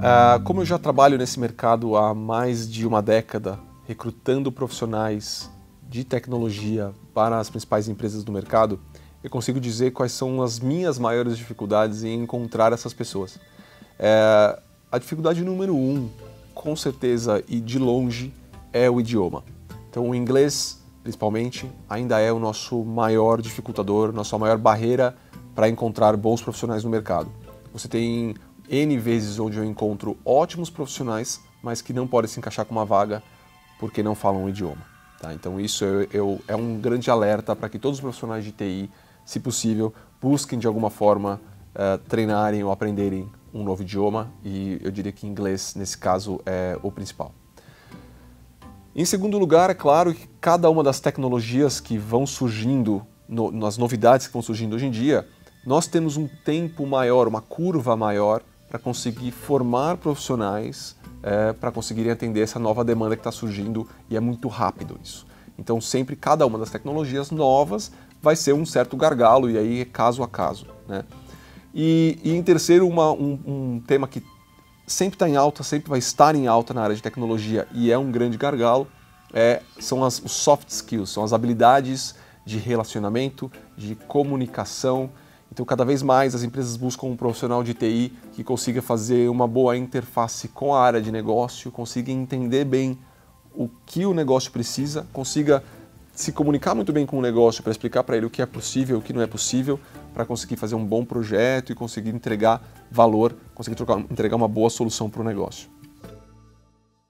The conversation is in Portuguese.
Como eu já trabalho nesse mercado há mais de uma década, recrutando profissionais de tecnologia para as principais empresas do mercado, eu consigo dizer quais são as minhas maiores dificuldades em encontrar essas pessoas. A dificuldade número 1, com certeza e de longe, é o idioma. Então o inglês, principalmente, ainda é o nosso maior dificultador, nossa maior barreira para encontrar bons profissionais no mercado. Você tem N vezes onde eu encontro ótimos profissionais, mas que não podem se encaixar com uma vaga porque não falam o idioma. Tá? Então isso é um grande alerta para que todos os profissionais de TI, se possível, busquem de alguma forma treinarem ou aprenderem um novo idioma, e eu diria que inglês, nesse caso, é o principal. Em segundo lugar, é claro que cada uma das tecnologias que vão surgindo, nas novidades que vão surgindo hoje em dia, nós temos um tempo maior, uma curva maior para conseguir formar profissionais para conseguirem atender essa nova demanda que está surgindo, e é muito rápido isso. Então sempre cada uma das tecnologias novas vai ser um certo gargalo, e aí é caso a caso, né? E em terceiro, um tema que sempre está em alta, sempre vai estar em alta na área de tecnologia e é um grande gargalo, são os soft skills, são as habilidades de relacionamento, de comunicação. Então, cada vez mais as empresas buscam um profissional de TI que consiga fazer uma boa interface com a área de negócio, consiga entender bem o que o negócio precisa, consiga se comunicar muito bem com o negócio para explicar para ele o que é possível e o que não é possível, para conseguir fazer um bom projeto e conseguir entregar valor, conseguir entregar uma boa solução para o negócio.